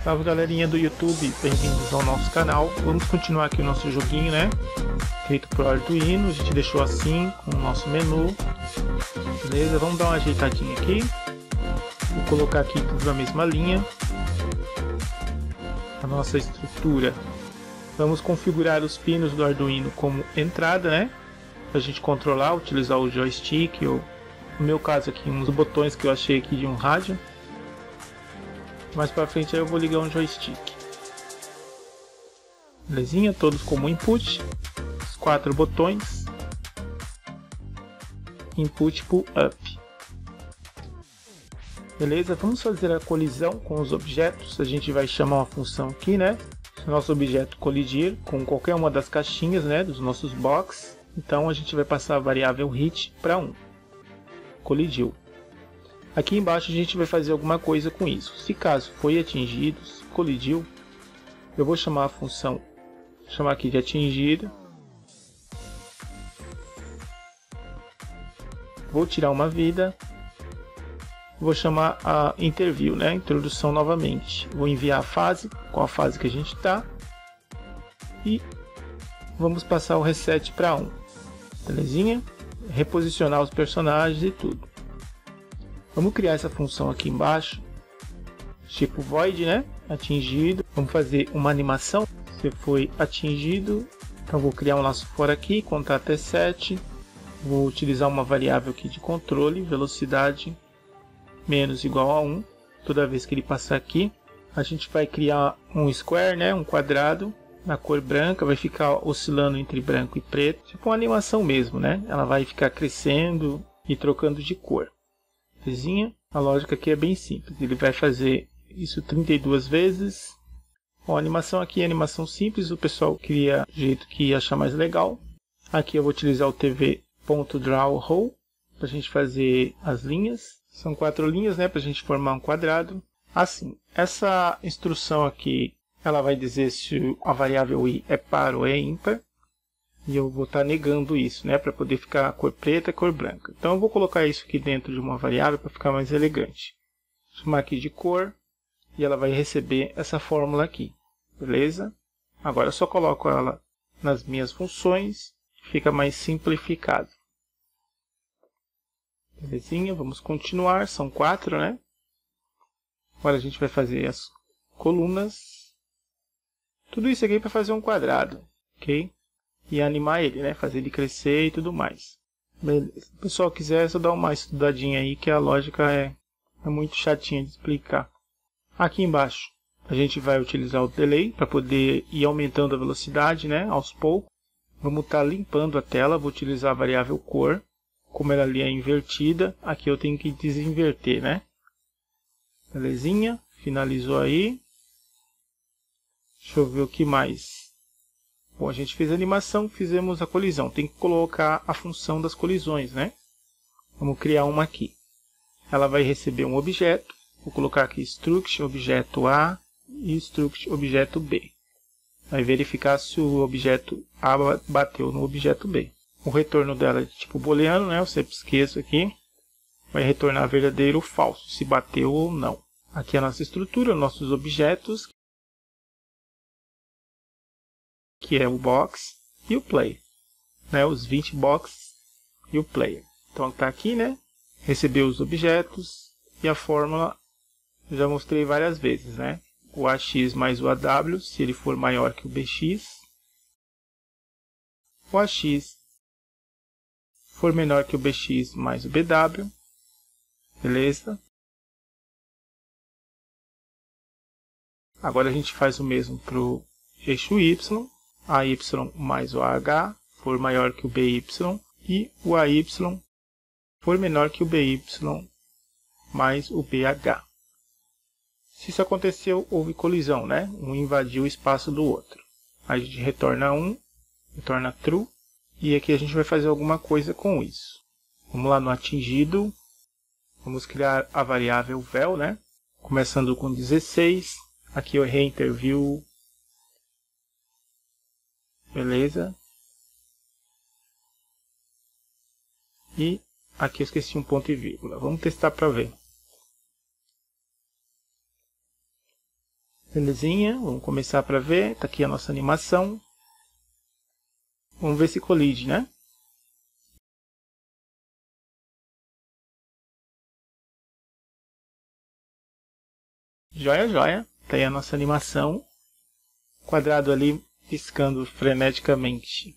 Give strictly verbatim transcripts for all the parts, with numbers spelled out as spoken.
Salve galerinha do YouTube, bem-vindos ao nosso canal. Vamos continuar aqui o nosso joguinho, né? Feito por Arduino, a gente deixou assim, com o nosso menu. Beleza? Vamos dar uma ajeitadinha aqui. Vou colocar aqui tudo na mesma linha. A nossa estrutura. Vamos configurar os pinos do Arduino como entrada, né? Pra gente controlar, utilizar o joystick ou, no meu caso aqui, uns botões que eu achei aqui de um rádio. Mais pra frente aí eu vou ligar um joystick. Belezinha? Todos como input. Os quatro botões. Input, pull, up. Beleza? Vamos fazer a colisão com os objetos. A gente vai chamar uma função aqui, né? Se o nosso objeto colidir com qualquer uma das caixinhas, né? Dos nossos box. Então a gente vai passar a variável hit para um. Colidiu. Aqui embaixo a gente vai fazer alguma coisa com isso. Se caso foi atingido, se colidiu, eu vou chamar a função, chamar aqui de atingido. Vou tirar uma vida. Vou chamar a interview, né? Introdução novamente. Vou enviar a fase, qual a fase que a gente está. E vamos passar o reset para um. Belezinha? Reposicionar os personagens e tudo. Vamos criar essa função aqui embaixo, tipo void, né? Atingido. Vamos fazer uma animação. Você foi atingido. Então vou criar um laço fora aqui, contar até sete. Vou utilizar uma variável aqui de controle, velocidade menos igual a um. Toda vez que ele passar aqui, a gente vai criar um square, né? Um quadrado na cor branca. Vai ficar oscilando entre branco e preto, tipo uma animação mesmo, né? Ela vai ficar crescendo e trocando de cor. A lógica aqui é bem simples. Ele vai fazer isso trinta e duas vezes. Bom, a animação aqui é animação simples. O pessoal cria do jeito que achar mais legal. Aqui eu vou utilizar o tv.drawHole para a gente fazer as linhas. São quatro linhas, né, para a gente formar um quadrado. Assim, essa instrução aqui, ela vai dizer se a variável i é par ou é ímpar. E eu vou estar negando isso, né? Para poder ficar a cor preta e a cor branca. Então eu vou colocar isso aqui dentro de uma variável para ficar mais elegante. Vou chamar aqui de cor. E ela vai receber essa fórmula aqui. Beleza? Agora eu só coloco ela nas minhas funções. Fica mais simplificado. Belezinha? Vamos continuar. São quatro, né? Agora a gente vai fazer as colunas. Tudo isso aqui para fazer um quadrado. Ok? E animar ele, né? Fazer ele crescer e tudo mais. Beleza. Se o pessoal quiser, é só dar uma estudadinha aí, que a lógica é, é muito chatinha de explicar. Aqui embaixo, a gente vai utilizar o delay para poder ir aumentando a velocidade, né? Aos poucos. Vamos estar limpando a tela. Vou utilizar a variável cor. Como ela ali é invertida, aqui eu tenho que desinverter, né? Belezinha. Finalizou aí. Deixa eu ver o que mais. Bom, a gente fez a animação, fizemos a colisão. Tem que colocar a função das colisões, né? Vamos criar uma aqui. Ela vai receber um objeto. Vou colocar aqui struct objeto A e struct objeto B. Vai verificar se o objeto A bateu no objeto B. O retorno dela é de tipo booleano, né? Eu sempre esqueço aqui. Vai retornar verdadeiro ou falso, se bateu ou não. Aqui é a nossa estrutura, nossos objetos, que é o box e o player, né? Os vinte boxes e o player. Então está aqui, né? Recebeu os objetos e a fórmula eu já mostrei várias vezes, né? O A X mais o A W, se ele for maior que o B X. O A X for menor que o B X mais o B W. Beleza? Agora a gente faz o mesmo para o eixo Y. A Y mais o A H for maior que o B Y e o A Y for menor que o B Y mais o B H. Se isso aconteceu, houve colisão, né? Um invadiu o espaço do outro. A gente retorna um, retorna true, e aqui a gente vai fazer alguma coisa com isso. Vamos lá no atingido, vamos criar a variável vel, né? Começando com dezesseis, aqui eu errei interview. Beleza. E aqui eu esqueci um ponto e vírgula. Vamos testar para ver. Belezinha, vamos começar para ver. Tá aqui a nossa animação. Vamos ver se colide, né? Joia, joia. Tá aí a nossa animação. Quadrado ali piscando freneticamente.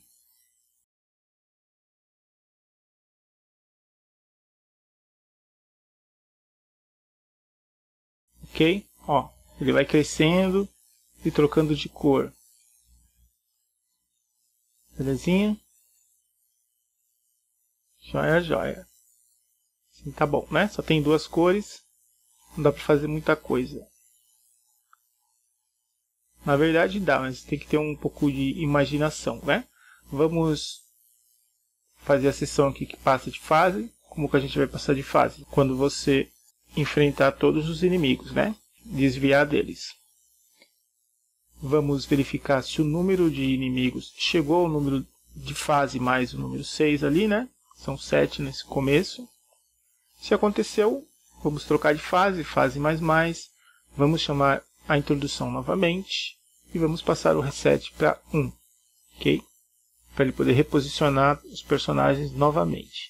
Ok? Ó, ele vai crescendo e trocando de cor. Belezinha? Joia, joia. Assim tá bom, né? Só tem duas cores. Não dá pra fazer muita coisa. Na verdade dá, mas tem que ter um pouco de imaginação, né? Vamos fazer a sessão aqui que passa de fase. Como que a gente vai passar de fase? Quando você enfrentar todos os inimigos, né? Desviar deles. Vamos verificar se o número de inimigos chegou ao número de fase mais o número seis ali, né? São sete nesse começo. Se aconteceu, vamos trocar de fase, fase mais mais. Vamos chamar a introdução novamente. E vamos passar o reset para um. Ok? Para ele poder reposicionar os personagens novamente.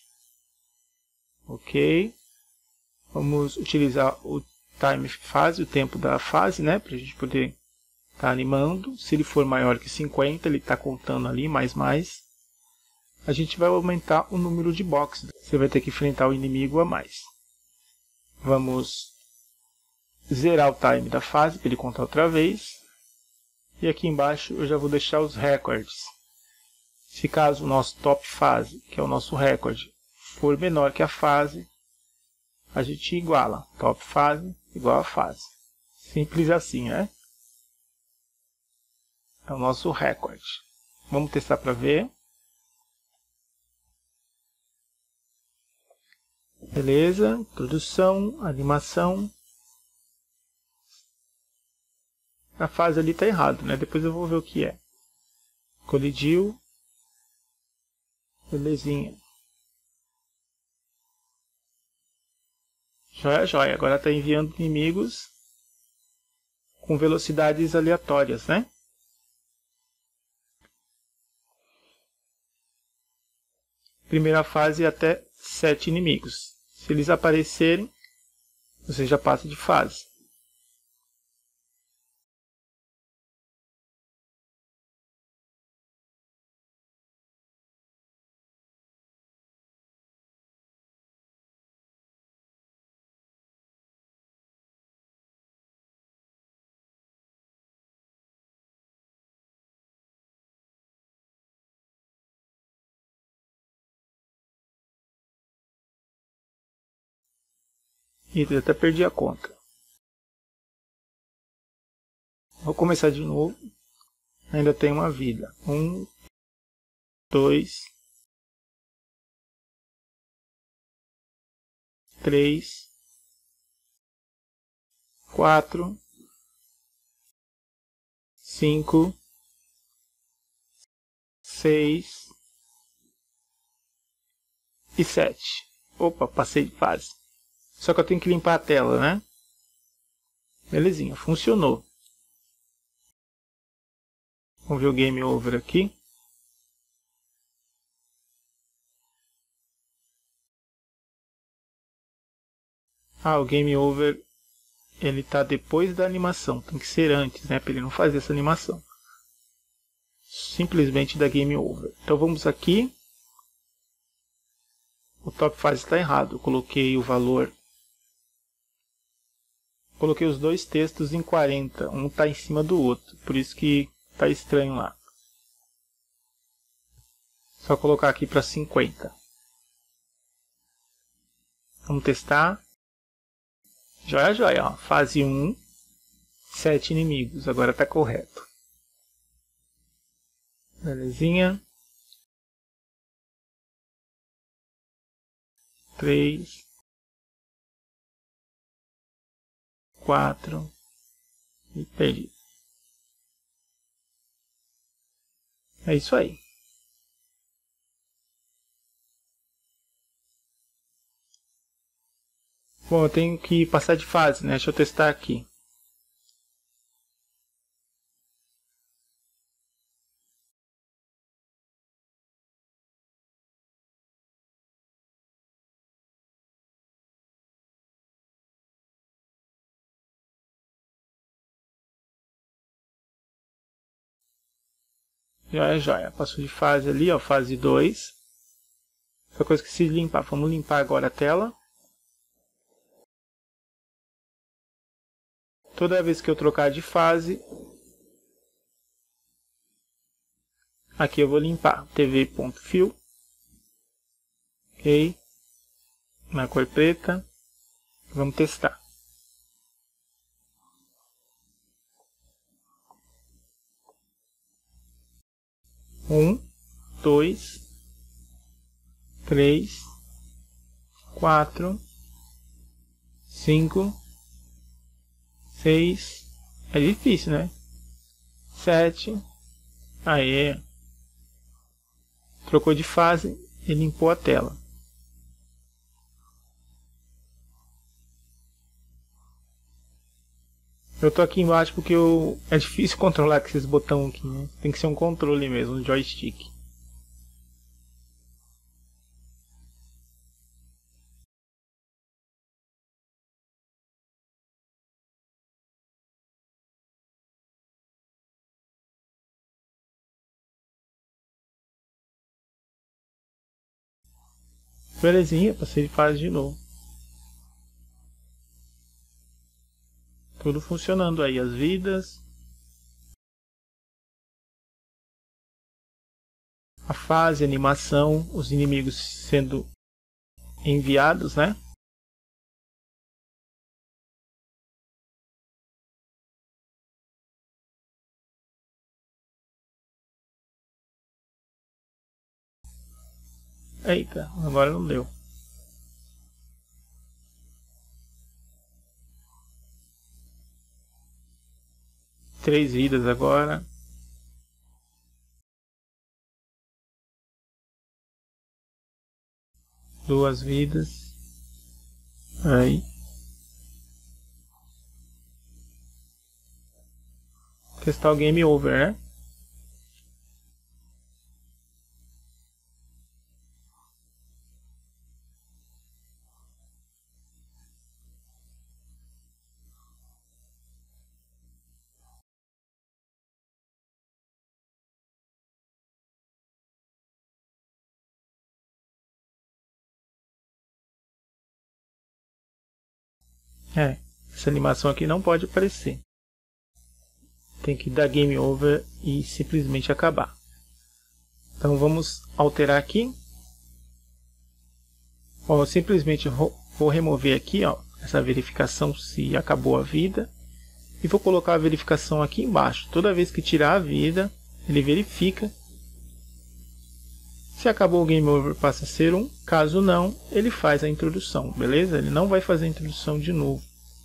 Ok? Vamos utilizar o time fase, o tempo da fase, né? Para a gente poder estar animando. Se ele for maior que cinquenta, ele está contando ali, mais mais. A gente vai aumentar o número de boxes. Você vai ter que enfrentar o inimigo a mais. Vamos zerar o time da fase para ele contar outra vez. E aqui embaixo eu já vou deixar os recordes. Se caso o nosso top fase, que é o nosso recorde, for menor que a fase, a gente iguala. Top fase igual a fase. Simples assim, né? É o nosso recorde. Vamos testar para ver. Beleza, produção, animação. A fase ali está errado, né? Depois eu vou ver o que é. Colidiu. Belezinha. Joia, joia. Agora está enviando inimigos com velocidades aleatórias, né? Primeira fase até sete inimigos. Se eles aparecerem, você já passa de fase. E eu até perdi a conta. Vou começar de novo. Ainda tem uma vida. Um, dois, três, quatro, cinco, seis e sete. Opa, passei de fase. Só que eu tenho que limpar a tela, né? Belezinha, funcionou. Vamos ver o game over aqui. Ah, o game over ele tá depois da animação. Tem que ser antes, né? Para ele não fazer essa animação. Simplesmente dá game over. Então vamos aqui. O top fase está errado. Eu coloquei o valor. Coloquei os dois textos em quarenta. Um está em cima do outro. Por isso que está estranho lá. Só colocar aqui para cinquenta. Vamos testar. Joia, joia. Ó. Fase um. sete inimigos. Agora está correto. Belezinha. três. quatro. E perdi. É isso aí. Bom, eu tenho que passar de fase, né? Deixa eu testar aqui. Joia, joia. Passou de fase ali, ó, fase dois. Outra coisa que se limpar. Vamos limpar agora a tela. Toda vez que eu trocar de fase, aqui eu vou limpar. tv.fill. Ok. Na cor preta. Vamos testar. Um, dois, três, quatro, cinco, seis. É difícil, né? Sete. Aê. Trocou de fase e limpou a tela. Eu tô aqui embaixo porque eu... é difícil controlar com esses botões aqui, né? Tem que ser um controle mesmo, um joystick. Belezinha, passei de fase de novo. Tudo funcionando aí, as vidas. A fase, a animação, os inimigos sendo enviados, né? Eita, agora não deu. Três vidas agora. Duas vidas. Aí. Testar o game over, né? É, essa animação aqui não pode aparecer. Tem que dar game over e simplesmente acabar. Então vamos alterar aqui. Ó, eu simplesmente vou remover aqui, ó, essa verificação se acabou a vida. E vou colocar a verificação aqui embaixo. Toda vez que tirar a vida, ele verifica. Se acabou o game over, passa a ser um. Caso não, ele faz a introdução, beleza? Ele não vai fazer a introdução de novo.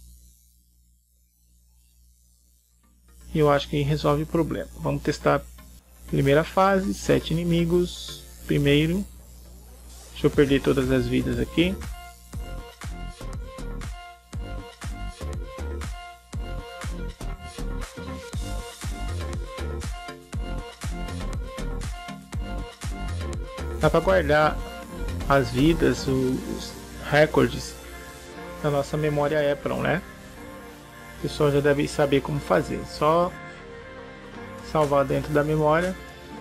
E eu acho que resolve o problema. Vamos testar a primeira fase, sete inimigos. Primeiro, deixa eu perder todas as vidas aqui. Dá para guardar as vidas, os recordes na nossa memória EPROM, né? O pessoal já deve saber como fazer. Só salvar dentro da memória.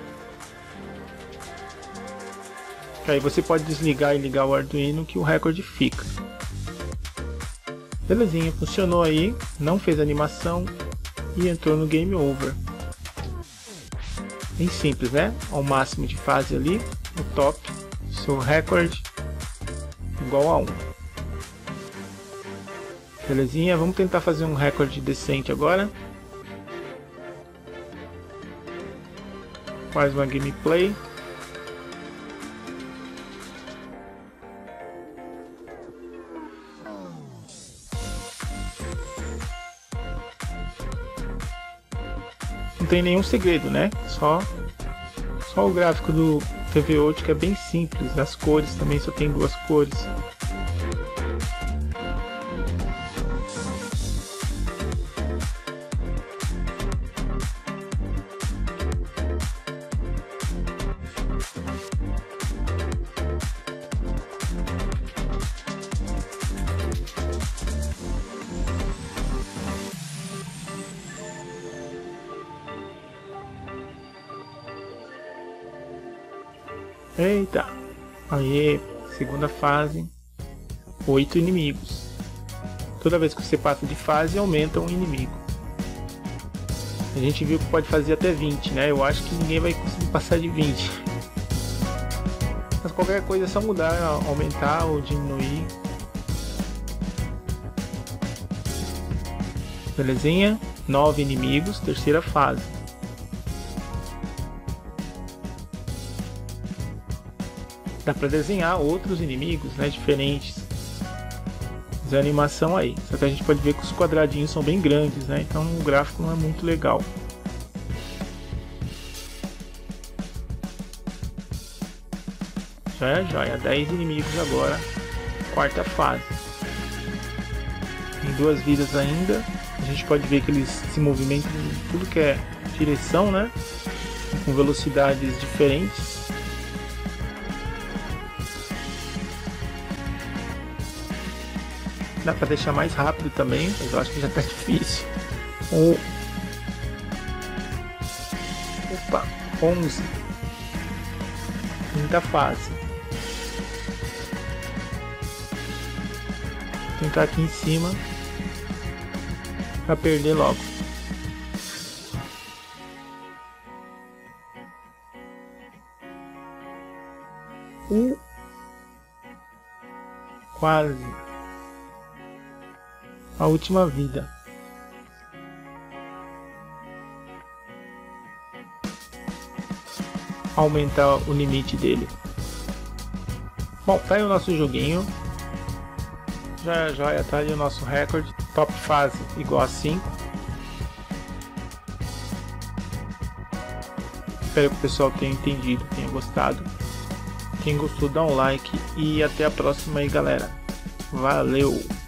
Que aí você pode desligar e ligar o Arduino que o recorde fica. Belezinha, funcionou aí. Não fez animação e entrou no game over. Bem simples, né? Ao máximo de fase ali. No top, seu recorde igual a um. Belezinha, vamos tentar fazer um recorde decente agora. Faz uma gameplay. Não tem nenhum segredo, né? Só, só o gráfico do T V oito que é bem simples, as cores também só tem duas cores. Eita! Aí, segunda fase, oito inimigos. Toda vez que você passa de fase, aumenta um inimigo. A gente viu que pode fazer até vinte, né? Eu acho que ninguém vai conseguir passar de vinte. Mas qualquer coisa é só mudar, aumentar ou diminuir. Belezinha? nove inimigos, terceira fase. Dá para desenhar outros inimigos, né, diferentes. Fazer a animação aí. Só que a gente pode ver que os quadradinhos são bem grandes, né? Então o gráfico não é muito legal. Joia, joia. dez inimigos agora. Quarta fase. Tem duas vidas ainda. A gente pode ver que eles se movimentam em tudo que é direção, né? Com velocidades diferentes. Dá pra deixar mais rápido também, mas eu acho que já tá difícil. O... Opa, onze. Quinta fase. Vou tentar aqui em cima pra perder logo. Uh. Quase. A última vida. Aumentar o limite dele. Bom, tá aí o nosso joguinho. Já já tá ali o nosso recorde. Top fase igual a cinco. Espero que o pessoal tenha entendido, tenha gostado. Quem gostou, dá um like e até a próxima aí, galera. Valeu!